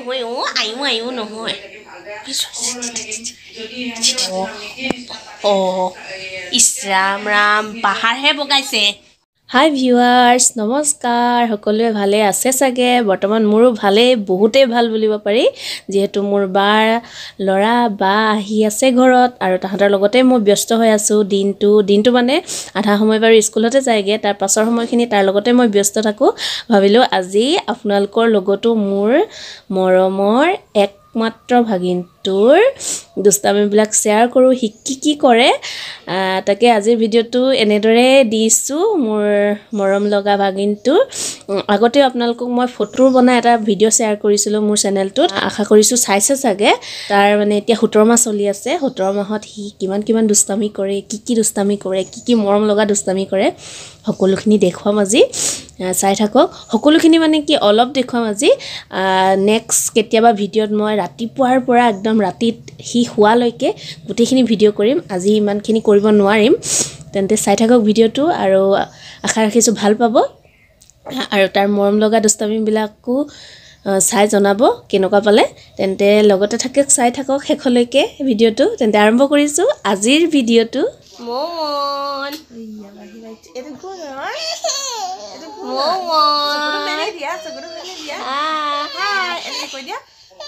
নহয় ও আয়ো নহয় ইছ ৰাম ৰাম পাহাৰহে বগাইছে হাই ভিউৱাৰ্ছ নমস্কাৰ সকলোৱে ভালে আছে চাগে বৰ্তমান মোৰো ভালে বহুতেই ভাল বুলিব পাৰি যেহেতু মোৰ বাৰ লৰা বা আহি আছে ঘৰত আৰু তাহাঁতৰ লগতে মই ব্যস্ত হৈ আছো দিনটো মানে আধা সময় বাৰু স্কুলতে যায়গে তাৰ পাছৰ সময়খিনি তাৰ লগতে মই ব্যস্ত থাকো ভাবিলো আজি আপোনালোকৰ লগতো মোৰ মৰমৰ একমাত্ৰ ভাগিনটোৰ দুষ্টামিবিলাক শ্বেয়াৰ কৰো কি কৰে তাকে আজিৰ ভিডিঅ'টো এনেদৰে দিছো মোৰ মৰম লগা ভাগিনটো আগতে আপোনালোকক মই ফটো বনাই এটা ভিডিঅ' শ্বেয়াৰ কৰিছিলো মোৰ চেনেলটোত আশা কৰিছো চাইছে চাগে তাৰ মানে এতিয়া 17 মাহ চলি আছে 17 মাহত হি কিমান দুষ্টামি কৰে কি দুষ্টামি কৰে কি মৰম লগা দুষ্টামি কৰে সকলোখিনি দেখুৱাম আজি চাই থাকক সকলোখিনি মানে কি অলপ দেখুৱাম আজি নেক্সট কেতিয়াবা ভিডিঅ'ত মই ৰাতিপুৱাৰ পৰা একদম ৰাতিত হি হোৱালৈকে গোটেইখিনি ভিডিঅ' কৰিম আজি ইমানখিনি কৰিব নোৱাৰিম তেন্তে চাই থাকক ভিডিঅ'টো আৰু আশা ৰাখিছো ভাল পাব আৰু তাৰ মৰম লগা দুষ্টামিবিলাকো চাই জনাব কেনেকুৱা পালে তেন্তে লগতে থাকক চাই থাকক শেষলৈকে ভিডিঅ'টো তেন্তে আৰম্ভ কৰিছো আজিৰ ভিডিঅ'টো মমন এটা কোন হয় এটা কোন মমন মেলে দিয়া হাই এটা কৈ দিয়া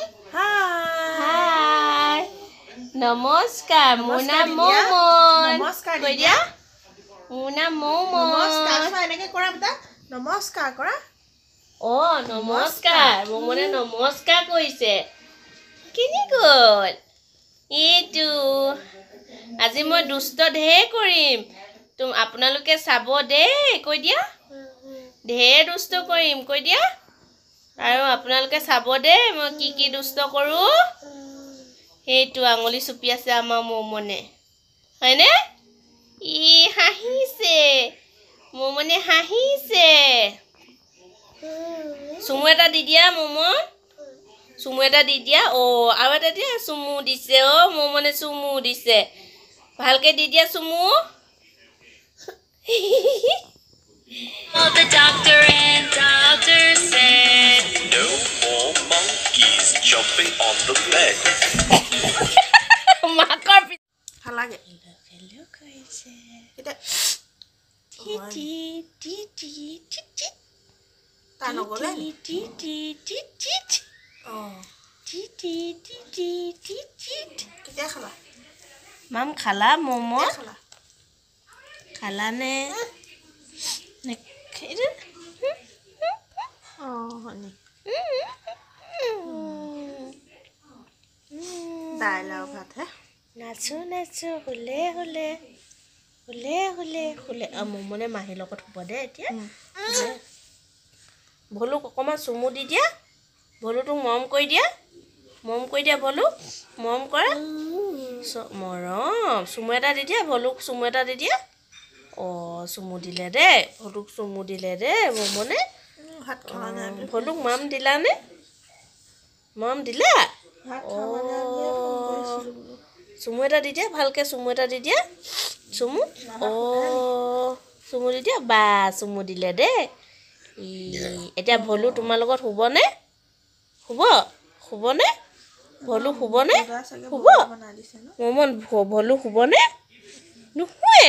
হাই নমস্কাৰ মোৰ নাম মমন নমস্কাৰ কৈ দিয়া মোৰ নাম মমন নমস্কাৰ এনেকৈ কৰা বেটা নমস্কাৰ কৰা নমস্কাৰ মমনে নমস্কাৰ কৰিছে কিনি গ'ল এইটো আজি মই দুষ্ট ঢেৰ কৰিম আপোনালোকে চাব দেই কৈ দিয়া ঢেৰ দুষ্ট কৰিম কৈ দিয়া আৰু আপোনালোকে চাব দেই মই কি দুষ্ট কৰোঁ সেইটো আঙুলি চুপি আছে আমাৰ মমনে হয়নে ই হাঁহিছে মমনে হাঁহিছে চুমু এটা দি দিয়া মমন চুমু এটা দি দিয়া আৰু এটা দিয়া চুমু দিছে মমনে চুমু দিছে ভালকে দি দিয়া চুমু The doctor said no more monkeys jumping on the bed. মাকৰ খালাগে হেল্ল' কৈছে এটা তাৰ নগলে কেতিয়া খালা মাম খালা মমো খালা খালা নে হয়নি দাইল আৰু ভাত হে নাচো হুলে মমনে মাহীৰ লগত শুব দে এতিয়া ভলুক অকণমান চুমু দি দিয়া ভলুটোক মৰম কৰি দিয়া ভলু মৰম কৰা মৰম চুমু এটা দি দিয়া ভলুক চুমু এটা দি দিয়া চুমু দিলে দেই ভলুক চুমু দিলে দেই মমনে ভাত খালা নাই ভলুক মাম দিলানে মাম দিলা ভাত খালা নাই চুমু এটা দি দিয়া ভালকৈ চুমু এটা দি দিয়া চুমু চুমু দি দিয়া বা চুমু দিলে দেই এতিয়া ভলু তোমাৰ লগত শুবনে শুবনে ভলু শুবনে শুব মমন ভলু শুবনে নুশুৱে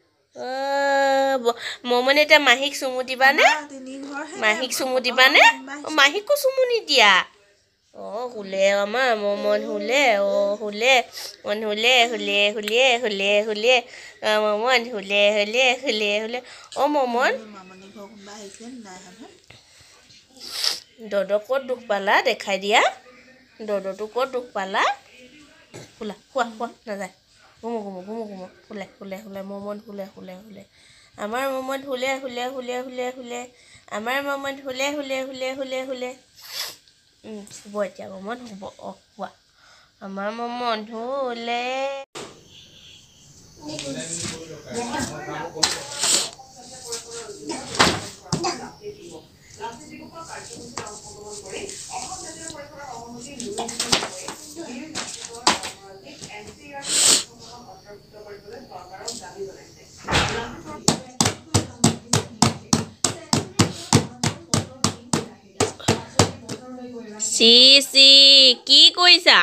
মমনে এতিয়া মাহীক চুমু দিবানে মাহীক চুমু দিবানে মাহীকো চুমু নিদিয়া শুলে আমাৰ মমন শুলে মন শুলে মমন শুলে মমন দদ ক'ত দুখ পালা দেখাই দিয়া দদটো ক'ত দুখ পালা শুৱা নাযায় ঘুমো শুলে মমন শুলে আমাৰ মমন শুলে আমাৰ মমন শুলে শুব এতিয়া মমন শুব শুৱা আমাৰ মমন শুলে চি চি কি কৈছা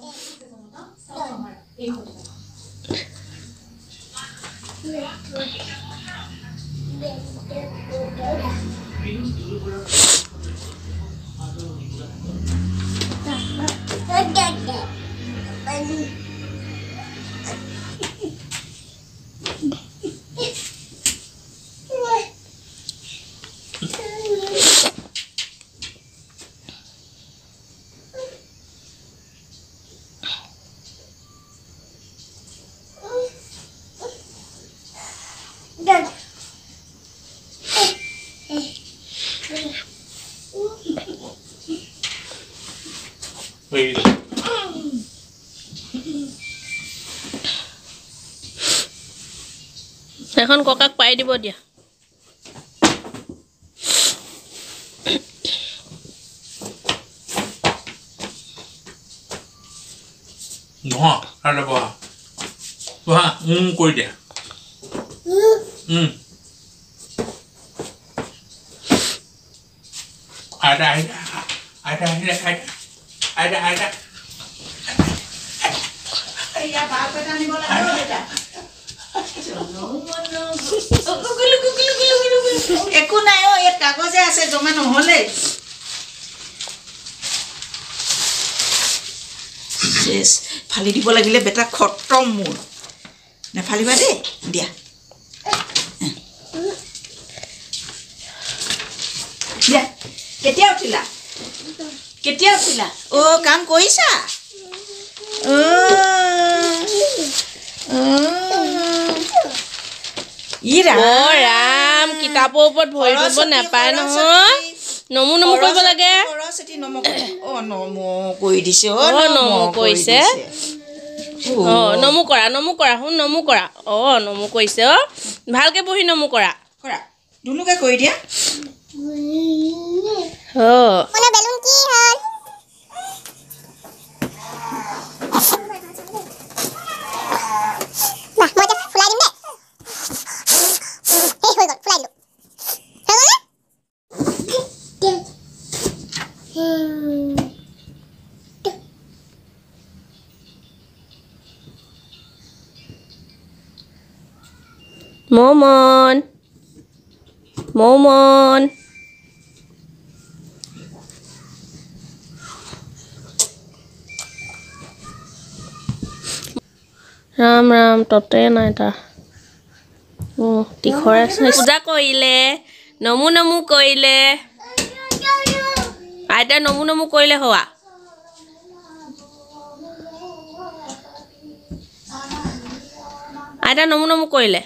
এখন ককাক পাই দিব দিয়া নহয় আৰু বহা বহা কৈ দিয়া আইতা আইতা আইতা আইতা আইতা আইতা একো নাই অ ইয়াত কাগজে আছে জমা নহলে শেষ ফালি দিব লাগিলে বেটা খতম মোৰ নেফালিবা দেই দিয়া দিয়া কেতিয়া উঠিলা অ কাম কৰিছা ৰাম কিতাপৰ ওপৰত ভৰি থব নাপায় নহয় নমু নমু কৰিব লাগে সৰস্বতী নম কৰি দিছে নমু কৰিছে নমু কৰা শুন নমু কৰা নমু কৰিছে ভালকে বহি নমু কৰা দুনুকে কৰি দিয়া বেলুন কি হ'ল মই ফুলাই দিম দে হৈ গ'ল ফুলাই দিলো মমন মমন ৰাম ৰাম ততে নাই তাৰ তীখৰে পূজা কৰিলে নমু নমু কৰিলে আইতা নমু নমু কৰিলে হোৱা আইতা নমু নমু কৰিলে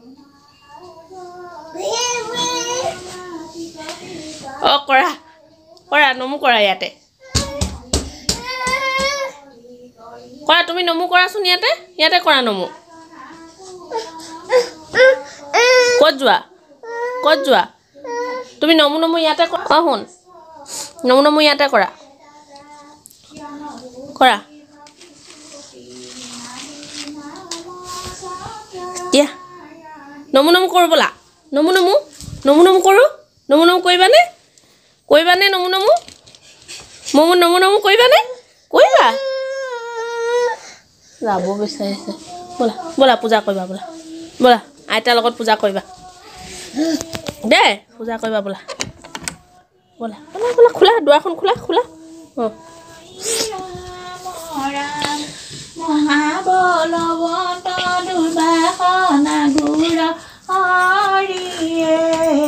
কৰা কৰা নমু কৰা ইয়াতে কৰা তুমি নমু কৰাচোন ইয়াতে কৰা নমু ক'ত যোৱা তুমি নমু নমু ইয়াতে শুন নমু নমু ইয়াতে কৰা দিয়া নমু নমু কৰোঁ ব'লা নমু নমু কৰোঁ নমু নমু কৰিবানে নমু নমু নমু নমু কৰিবানে কৰিবা যাব বিচাৰিছে ব'লা পূজা কৰিবা ব'লা আইতাৰ লগত পূজা কৰিবা দেই পূজা কৰিবা ব'লা খোলা দুৱাৰখন খোলা মহাবলৱন্ত দুৰ্বাসনা গুৰ হৰিয়ে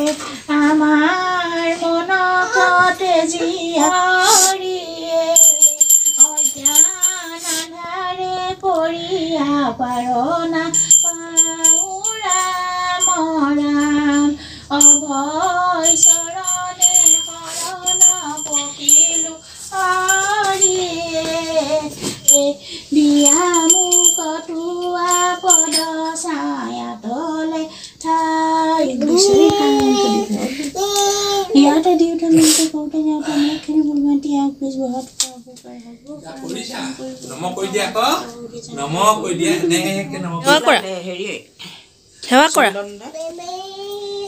আমাৰ মনতে জীয়াৰিয়ে অজ্ঞান আন্ধাৰে পৰিয়া পাৰণা পাউৰা মৰাম অভয় চৰণে শৰণ পকিলো হৰিয়ে দিয়া মুকটোৱা পদ ছায়া তলে ঠাই ইয়াতে দিওঁতে মনটো কৰোঁতে যাওঁতে অনেকখিনি মূলমাতি আগপিছ বহাত সেৱা কৰা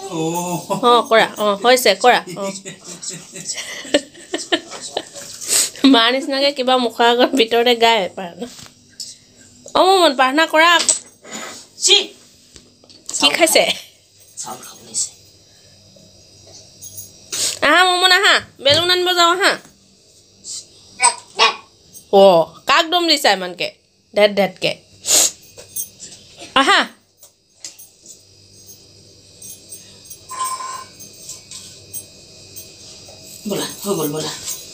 কৰা হৈছে কৰা মাৰ নিচিনাকৈ কিবা মুখৰ আগত ভিতৰতে গায় প্ৰাৰ্থনা অঁ মন প্ৰাৰ্থনা কৰা চি কি খাইছে চাউল খাব লৈছে আহা মমন আহা বেলুন আনিব যাওঁ আহা অঁ কাক দম দিছা ইমানকৈ ঢেটকৈ আহা बोला हो गल बोला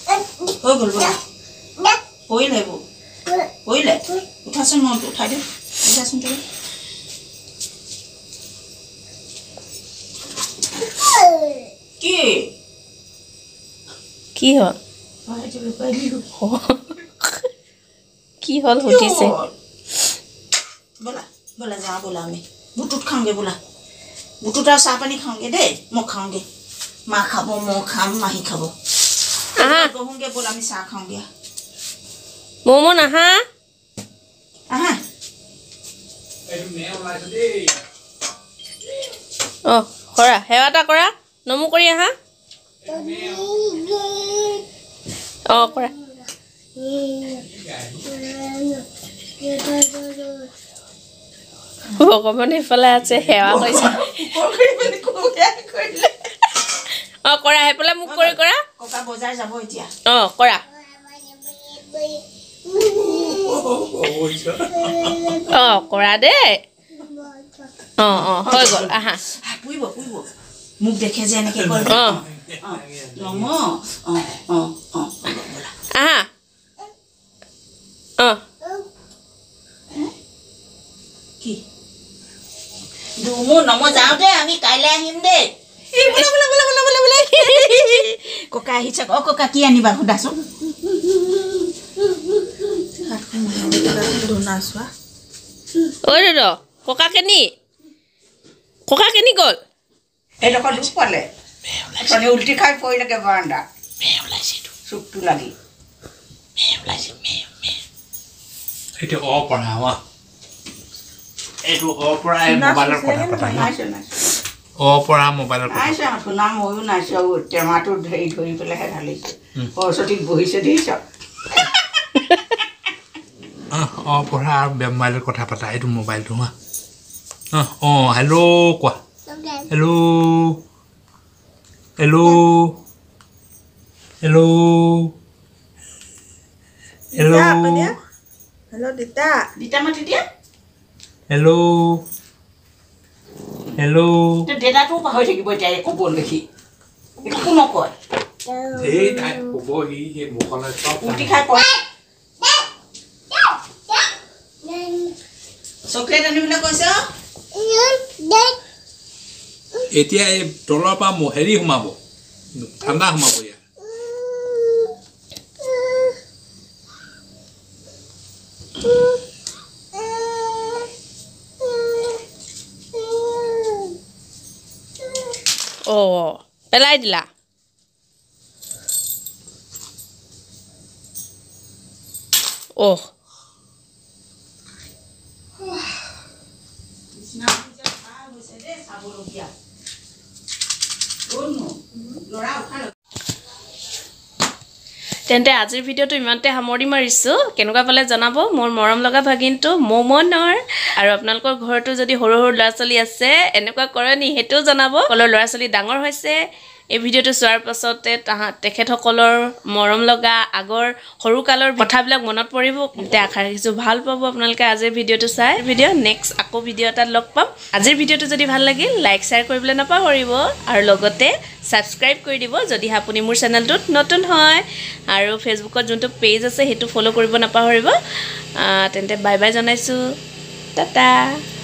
होइले वो होइले उठासन म उठाइ दे उठासन तो কি হ'ল কি হ'ল সুধিছে बोला बोला जा बोला मैं बुटुट खाऊंगे बोला बुटुट और साह पानी खाऊंगे दे मैं खाऊंगे माँ खाबो मैं खाम माही खाबो आहा कहूंगे बोला मैं साह खाऊंगे মমন আহা आहा অঁ কৰা সেৱা এটা কৰা নমু কৰি আহা অঁ কৰা ভগৱান এইফালে আছে সেৱা কৰিছে অঁ কৰা সেইফালে মোক কৰি কৰা ককা বজাৰ যাব এতিয়া অঁ কৰা অঁ কৰা দেই অঁ অঁ হৈ গ'ল আহা পুইব মোক দেখে যে এনেকৈ কৰিব অঁ নম बोला আহা অঁ কি দুমু নম যাও দে আমি কাইলৈ আহিম দে बोला ককা আহিছে অ ককা কি আনিবা সুধাছো ঐ দাদা ককা কেনি গ'ল এইডোখৰ দুখ পালে অথনি উল্টি খাই পৰিলেগে বাৰান্দা চুপটো লাগি এইটো অপৰা এইটো অপৰা মোবাইলৰ কথা পতা অপৰা মোবাইলৰ কথা নাইছে শুনা ময়ো নাইছে টেমাটো ধৰি পেলাইহে ঢালিছে সৰস্বতীক বহিছে দেখিছ অপৰা আৰু মোবাইলৰ কথা পতা এইটো মোবাইলটো অঁ হেল্ল' কোৱা hello' hello' hello' hello' hello' দিতা মাতি দিয়া হেল্ল' হেল্ল' দেউতাটোও পাহৰি থাকিব এতিয়া একো বল দেখি একো নকয় সেই নাই ক'ব সি মুখলৈ চব উল্টি খাই পৰে চকলেট আনিবলৈ কৈছ এতিয়া এই তলৰ পৰা হেৰি সোমাব ঠাণ্ডা সোমাব ইয়াত অঁ পেলাই দিলা অহ তেন্তে আজিৰ ভিডিঅ'টো ইমানতে সামৰি মাৰিছোঁ কেনেকুৱা পালে জনাব মোৰ মৰম লগা ভাগিনটো মমনৰ আৰু আপোনালোকৰ ঘৰতো যদি সৰু সৰু ল'ৰা ছোৱালী আছে এনেকুৱা কৰে নি সেইটোও জনাব সকলো ল'ৰা ছোৱালী ডাঙৰ হৈছে এই ভিডিঅ'টো চোৱাৰ পাছতে তেখেতসকলৰ মৰম লগা আগৰ সৰুকালৰ কথাবিলাক মনত পৰিব তেন্তে আশা ৰাখিছোঁ ভাল পাব আপোনালোকে আজিৰ ভিডিঅ'টো চাই নেক্সট আকৌ ভিডিঅ' এটাত লগ পাম আজিৰ ভিডিঅ'টো যদি ভাল লাগিল লাইক শ্বেয়াৰ কৰিবলৈ নাপাহৰিব আৰু লগতে ছাবস্ক্ৰাইব কৰি দিব যদি আপুনি মোৰ চেনেলটোত নতুন হয় আৰু ফেচবুকত যোনটো পেজ আছে সেইটো ফ'ল' কৰিব নাপাহৰিব তেন্তে বাই বাই জনাইছোঁ টাটা